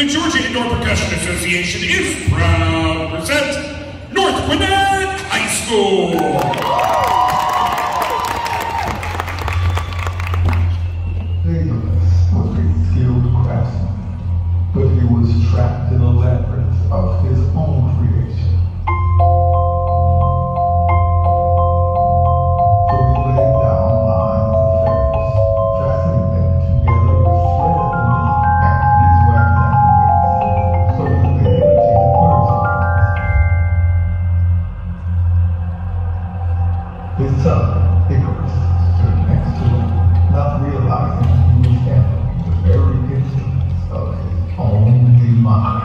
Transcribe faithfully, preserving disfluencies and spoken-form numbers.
the Georgia Indoor Percussion Association is proud to present North Gwinnett High School. Davis was a skilled craftsman, but he was trapped in a labyrinth of his own creation. So he laid down lines of feathers, fastening them together with thread at the knee and beeswax at the base, so that they imitated birds' wings. His son, Icarus, stood next to him, not realizing he was handling the very instruments of his own demise.